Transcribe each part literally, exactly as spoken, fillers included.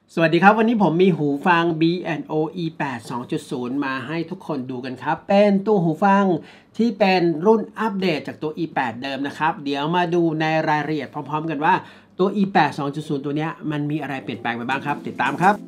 สวัสดีครับวันนี้ผมมีหูฟัง บี แอนด์ โอ อี แปด สองจุดศูนย์ มาให้ทุกคนดูกันครับเป็นตัวหูฟังที่เป็นรุ่นอัปเดตจากตัว อี แปด เดิมนะครับเดี๋ยวมาดูในรายละเอียดพร้อมๆกันว่าตัว อี แปด สองจุดศูนย์ ตัวนี้มันมีอะไรเปลี่ยนแปลงไปบ้างครับติดตามครับ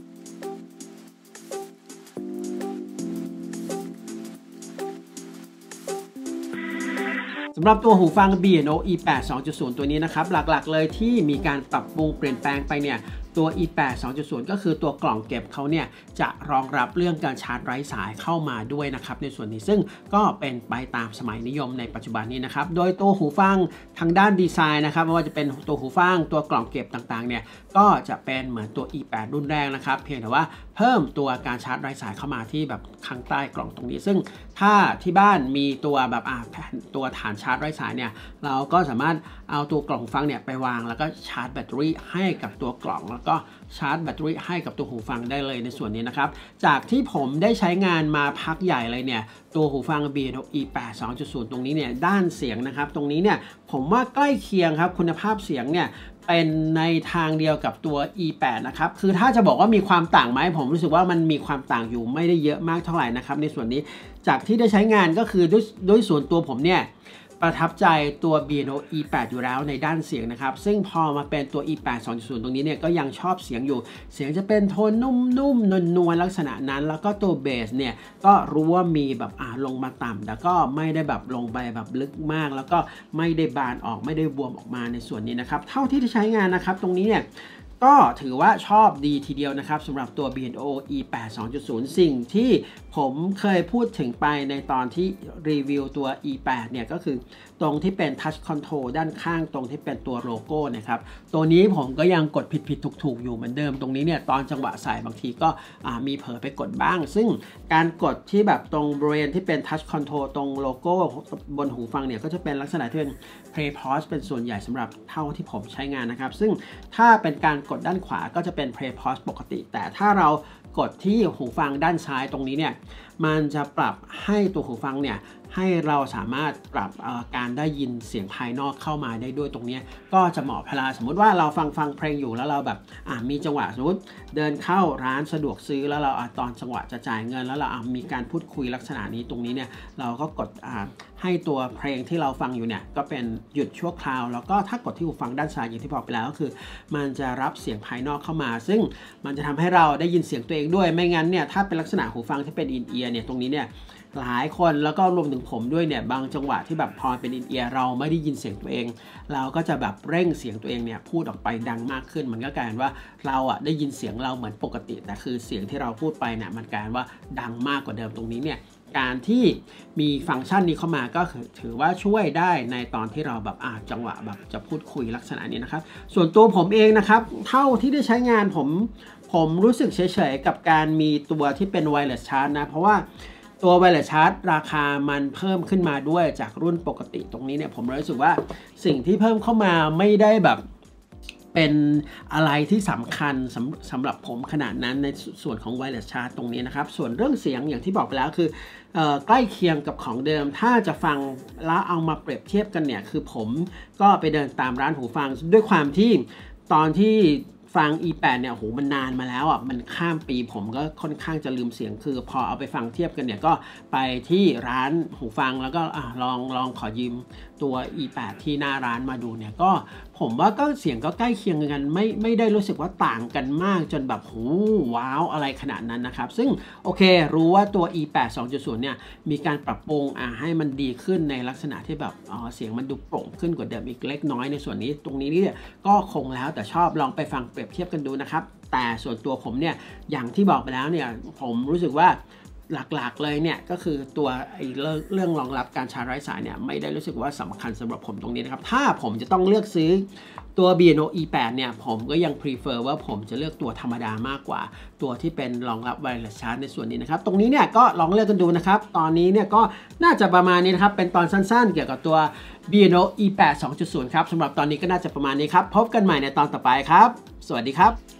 สำหรับตัวหูฟัง บี แอนด์ โอ อี แปด สองจุดศูนย์ ตัวนี้นะครับหลักๆเลยที่มีการปรับปรุงเปลี่ยนแปลงไปเนี่ยตัว อี แปด สองจุดศูนย์ ก็คือตัวกล่องเก็บเขาเนี่ยจะรองรับเรื่องการชาร์จไร้สายเข้ามาด้วยนะครับในส่วนนี้ซึ่งก็เป็นไปตามสมัยนิยมในปัจจุบันนี้นะครับโดยตัวหูฟังทางด้านดีไซน์นะครับไม่ว่าจะเป็นตัวหูฟังตัวกล่องเก็บต่างๆเนี่ยก็จะเป็นเหมือนตัว อี แปด รุ่นแรกนะครับเพียงแต่ว่าเพิ่มตัวการชาร์จไร้สายเข้ามาที่แบบข้างใต้กล่องตรงนี้ซึ่งถ้าที่บ้านมีตัวแบบอ่าตัวฐานชาร์จไร้สายเนี่ยเราก็สามารถเอาตัวกล่องฟังเนี่ยไปวางแล้วก็ชาร์จแบตเตอรี่ให้กับตัวกล่องแล้วก็ชาร์จแบตเตอรี่ให้กับตัวหูฟังได้เลยในส่วนนี้นะครับจากที่ผมได้ใช้งานมาพักใหญ่เลยเนี่ยตัวหูฟัง บี แอนด์ โอ อี แปด สองจุดศูนย์ ตรงนี้เนี่ยด้านเสียงนะครับตรงนี้เนี่ยผมว่าใกล้เคียงครับคุณภาพเสียงเนี่ยเป็นในทางเดียวกับตัว อี แปด นะครับคือถ้าจะบอกว่ามีความต่างไหมผมรู้สึกว่ามันมีความต่างอยู่ไม่ได้เยอะมากเท่าไหร่นะครับในส่วนนี้จากที่ได้ใช้งานก็คือด้วยด้วยส่วนตัวผมเนี่ยประทับใจตัว บี แอนด์ โอ อี แปด อยู่แล้วในด้านเสียงนะครับซึ่งพอมาเป็นตัว อี แปด สองจุดศูนย์ ตรงนี้เนี่ยก็ยังชอบเสียงอยู่เสียงจะเป็นโทนนุ่มๆนวลๆลักษณะนั้นแล้วก็ตัวเบสเนี่ยก็รู้ว่ามีแบบอ่าลงมาต่ำแต่ก็ไม่ได้แบบลงไปแบบลึกมากแล้วก็ไม่ได้บานออกไม่ได้บวมออกมาในส่วนนี้นะครับเท่าที่ใช้งานนะครับตรงนี้เนี่ยก็ถือว่าชอบดีทีเดียวนะครับสำหรับตัว บี แอนด์ โอ อี แปด สองจุดศูนย์ สิ่งที่ผมเคยพูดถึงไปในตอนที่รีวิวตัว อี แปด เนี่ยก็คือตรงที่เป็น Touch Control ด้านข้างตรงที่เป็นตัวโลโก้นะครับตัวนี้ผมก็ยังกดผิดผิดถูกถูกอยู่เหมือนเดิมตรงนี้เนี่ยตอนจังหวะใส่บางทีก็มีเผลอไปกดบ้างซึ่งการกดที่แบบตรงบริเวณที่เป็น Touch Control ตรงโลโก้บนหูฟังเนี่ยก็จะเป็นลักษณะที่เป็น Play Pause เป็นส่วนใหญ่สำหรับเท่าที่ผมใช้งานนะครับซึ่งถ้าเป็นการกดด้านขวาก็จะเป็น Play Pause ปกติแต่ถ้าเรากดที่หูฟังด้านซ้ายตรงนี้เนี่ยมันจะปรับให้ตัวหูฟังเนี่ยให้เราสามารถปรับการได้ยินเสียงภายนอกเข้ามาได้ด้วยตรงนี้ก็จะเหมาะเวลาสมมุติว่าเราฟังฟังเพลงอยู่แล้วเราแบบมีจังหวะสมมติเดินเข้าร้านสะดวกซื้อแล้วเราตอนจังหวะจะจ่ายเงินแล้วเรามีการพูดคุยลักษณะนี้ตรงนี้เนี่ยเราก็กดให้ตัวเพลงที่เราฟังอยู่เนี่ยก็เป็นหยุดชั่วคราวแล้วก็ถ้ากดที่หูฟังด้านซ้ายอย่างที่บอกไปแล้วก็คือมันจะรับเสียงภายนอกเข้ามาซึ่งมันจะทำให้เราได้ยินเสียงตัวเองด้วยไม่งั้นเนี่ยถ้าเป็นลักษณะหูฟังที่เป็นอินเอียร์เนี่ยตรงนี้เนี่ยหลายคนแล้วก็รวมถึงผมด้วยเนี่ยบางจังหวะที่แบบพอเป็นอินเอียร์เราไม่ได้ยินเสียงตัวเองเราก็จะแบบเร่งเสียงตัวเองเนี่ยพูดออกไปดังมากขึ้นมันก็กลายเป็นว่าเราอ่ะได้ยินเสียงเราเหมือนปกติแต่คือเสียงที่เราพูดไปเนี่ยมันกลายว่าดังมากกว่าเดิมตรงนี้เนี่ยการที่มีฟังก์ชันนี้เข้ามาก็ถือว่าช่วยได้ในตอนที่เราแบบอ่าจังหวะแบบจะพูดคุยลักษณะนี้นะครับส่วนตัวผมเองนะครับเท่าที่ได้ใช้งานผมผมรู้สึกเฉยๆกับการมีตัวที่เป็น Wireless Charge นะเพราะว่าตัว Wireless Charge ราคามันเพิ่มขึ้นมาด้วยจากรุ่นปกติตรงนี้เนี่ยผมรู้สึกว่าสิ่งที่เพิ่มเข้ามาไม่ได้แบบเป็นอะไรที่สำคัญสำสำหรับผมขนาดนั้นในส่วนของ Wireless Charge ตรงนี้นะครับส่วนเรื่องเสียงอย่างที่บอกไปแล้วคือใกล้เคียงกับของเดิมถ้าจะฟังแล้วเอามาเปรียบเทียบกันเนี่ยคือผมก็ไปเดินตามร้านหูฟังด้วยความที่ตอนที่ฟัง อี แปด เนี่ยโหมันนานมาแล้วอ่ะมันข้ามปีผมก็ค่อนข้างจะลืมเสียงคือพอเอาไปฟังเทียบกันเนี่ยก็ไปที่ร้านหูฟังแล้วก็อ่ะลองลองขอยืมตัว อี แปด ที่หน้าร้านมาดูเนี่ยก็ผมว่าก็เสียงก็ใกล้เคียงกันไม่ไม่ได้รู้สึกว่าต่างกันมากจนแบบโหว้าวอะไรขนาดนั้นนะครับซึ่งโอเครู้ว่าตัว อี แปด สองจุดศูนย์ เนี่ยมีการปรับปรุงอ่ะให้มันดีขึ้นในลักษณะที่แบบอ๋อเสียงมันดูโปร่งขึ้นกว่าเดิมอีกเล็กน้อยในส่วนนี้ตรงนี้เนี่ยก็คงแล้วแต่ชอบลองไปฟังเปรียบเทียบกันดูนะครับแต่ส่วนตัวผมเนี่ยอย่างที่บอกไปแล้วเนี่ยผมรู้สึกว่าหลักๆเลยเนี่ยก็คือตัวไอ้เรื่องรองรับการชาร์จไร้สายเนี่ยไม่ได้รู้สึกว่าสำคัญสำหรับผมตรงนี้นะครับถ้าผมจะต้องเลือกซื้อตัว บี แอนด์ โอ อี แปด เนี่ยผมก็ยัง prefer ว่าผมจะเลือกตัวธรรมดามากกว่าตัวที่เป็นรองรับ wireless charge ในส่วนนี้นะครับตรงนี้เนี่ยก็ลองเลือกกันดูนะครับตอนนี้เนี่ยก็น่าจะประมาณนี้นะครับเป็นตอนสั้นๆเกี่ยวกับตัว บี แอนด์ โอ อี แปด สองจุดศูนย์ ครับสำหรับตอนนี้ก็น่าจะประมาณนี้ครับพบกันใหม่ในตอนต่อไปครับสวัสดีครับ